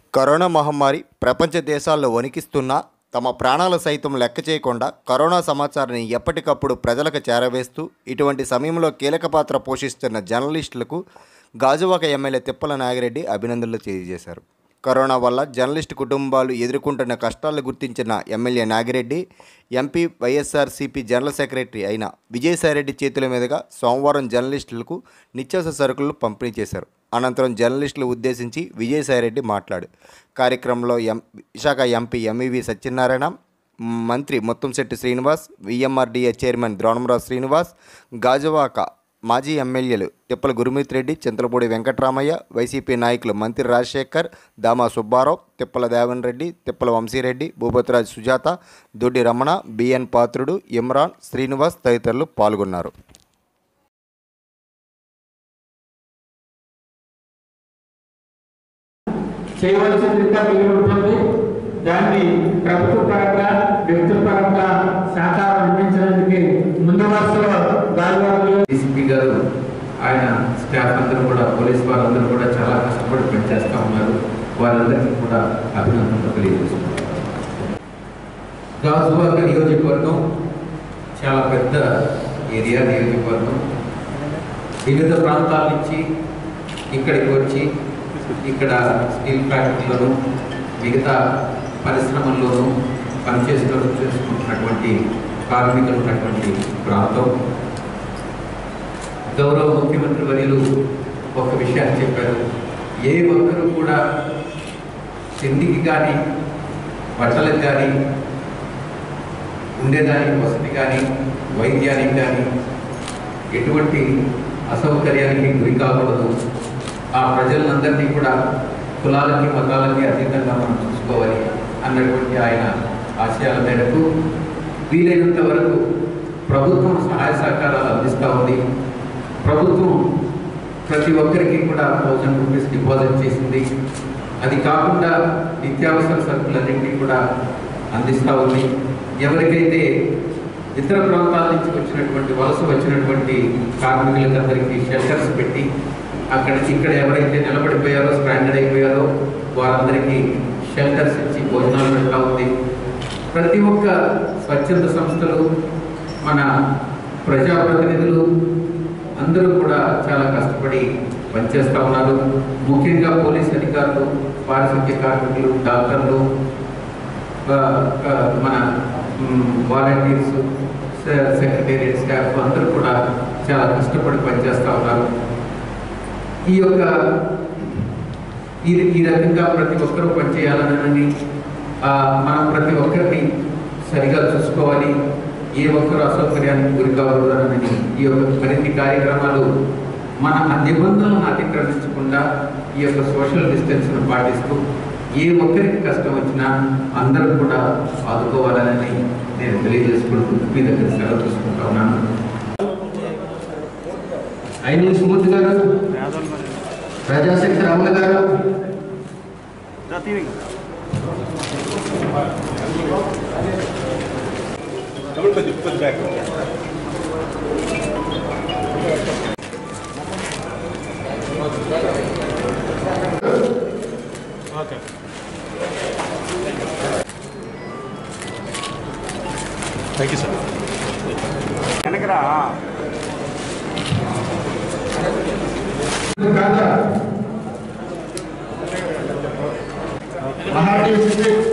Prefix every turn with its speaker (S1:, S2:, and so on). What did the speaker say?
S1: Corona మహమ్మారి ప్రపంచ దేశాల్లో వణికిస్తున్నా తమ ప్రాణాలు సైతం లెక్క చేయకుండా కరోనా సమాచారాన్ని ఎప్పటికప్పుడు ప్రజలకు చేరవేస్తూ ఇటువంటి సమయంలో కీలక పాత్ర పోషిస్తున్న జర్నలిస్టులకు గాజువాక ఎమ్మెల్యే తిప్పల నాగిరెడ్డి అభినందనలు తెలియజేశారు. కరోనా వల్ల జర్నలిస్టు కుటుంబాలు ఎదుర్కొంటున్న కష్టాలను గుర్తించిన MLA Nagireddy MP YSRCP general secretary అయిన విజయసాయిరెడ్డి చేతుల మీదుగా సోమవారం జర్నలిస్టులకు నిత్యావసర సరుకులను పంపిణీ చేశారు. అనంతరం జర్నలిస్టులు ఉద్దేశించి విజయసాయిరెడ్డి మాట్లాడు. కార్యక్రమంలో విశాఖ ఎంపీ ఎంఈవి సత్యనారాయణ, మంత్రి ముత్తంశెట్టి శ్రీనివాస్, విఎంఆర్డీఏ చైర్మన్ ద్రోణంరాజు శ్రీనివాస్, గాజువాక మాజీ ఎమ్మెల్యేలు తిప్పల గురుమూర్తి రెడ్డి, చింతలపూడి వెంకటరామయ్య, వైసీపీ నాయకులు మంత్రి రాజశేఖర్, దామా సుబ్బారావు, తిప్పల దేవన్ రెడ్డి, తిప్పల వంశీరెడ్డి, భూపతిరాజు సుజాత, దొడ్డి రమణ, బిఎన్ పాత్రుడు, ఇమ్రాన్, శ్రీనివాస్ తదితరులు పాల్గొన్నారు.
S2: దాన్ని ప్రభుత్వ పరంగా వ్యక్తుల పరంగా సహకారం అందించడానికి ముందు వరుసలో
S3: డీసీపీ గారు ఆయన స్టాఫ్ అందరూ కూడా పోలీస్ వారందరూ కూడా చాలా కష్టపడి పనిచేస్తూ ఉన్నారు. వారందరికీ కూడా అభినందనలు తెలియజేస్తున్నారు. గాజువాక నియోజకవర్గం చాలా పెద్ద ఏరియా నియోజకవర్గం. వివిధ ప్రాంతాల నుంచి ఇక్కడికి వచ్చి ఇక్కడ స్టీల్ ఫ్యాక్టరీలోను మిగతా పరిశ్రమల్లోనూ చేసుకుంటున్నటువంటి కార్మికులు ఉన్నటువంటి ప్రాంతం. గౌరవ ముఖ్యమంత్రి వర్యులు ఒక విషయాన్ని చెప్పారు. ఏ ఒక్కరూ కూడా తిండికి కానీ బట్టలకు కానీ ఉండేదానికి వసతి కానీ వైద్యానికి కానీ ఎటువంటి అసౌకర్యానికి గురి కాకూడదు. ఆ ప్రజలందరినీ కూడా కులాలకి మతాలకి అతీతంగా మనం చూసుకోవాలి అన్నటువంటి ఆయన ఆశయాల మేరకు వీలైనంత వరకు ప్రభుత్వం సహాయ సహకారాలు అందిస్తూ ఉంది. ప్రభుత్వం ప్రతి ఒక్కరికి కూడా 1000 రూపీస్ డిపాజిట్ చేసింది. అది కాకుండా నిత్యావసర సరుకులన్నింటినీ కూడా అందిస్తూ ఉంది. ఎవరికైతే ఇతర ప్రాంతాల నుంచి వచ్చినటువంటి వలస వచ్చినటువంటి కార్మికులందరికీ షెల్టర్స్ పెట్టి ఇక్కడ ఎవరైతే నిలబడిపోయారో స్ట్రాండెడ్ అయిపోయారో వారందరికీ షెల్టర్స్ ఇచ్చి భోజనాలు పెడతా ఉంది. ప్రతి ఒక్క స్వచ్ఛంద సంస్థలు, మన ప్రజాప్రతినిధులు అందరూ కూడా చాలా కష్టపడి పనిచేస్తూ ఉన్నారు. ముఖ్యంగా పోలీస్ అధికారులు, పారిశుద్ధ్య కార్మికులు, డాక్టర్లు, మన వాలంటీర్స్, సెక్రటేరియట్ స్టాఫ్ అందరూ కూడా చాలా కష్టపడి పనిచేస్తూ ఉన్నారు. ఈ రకంగా ప్రతి ఒక్కరూ పనిచేయాలని మనం ప్రతి ఒక్కరిని సరిగా చూసుకోవాలి. ఏ ఒక్కరు అసౌకర్యానికి గురి కావద్దని ఈ యొక్క మరిన్ని కార్యక్రమాలు మన నిబంధనలను అతిక్రమించకుండా ఈ యొక్క సోషల్ డిస్టెన్స్ను పాటిస్తూ ఏ ఒక్కరికి కష్టం వచ్చినా అందరూ కూడా ఆదుకోవాలని నేను తెలియజేసుకుంటూ మీ దగ్గర సెలవు తీసుకుంటా ఉన్నాను.
S2: ఐని స్మూర్తి గారు, ప్రజాశక్తి రాముల గారు,
S4: థ్యాంక్ యూ సార్.
S2: కనకరా మహాదేవ్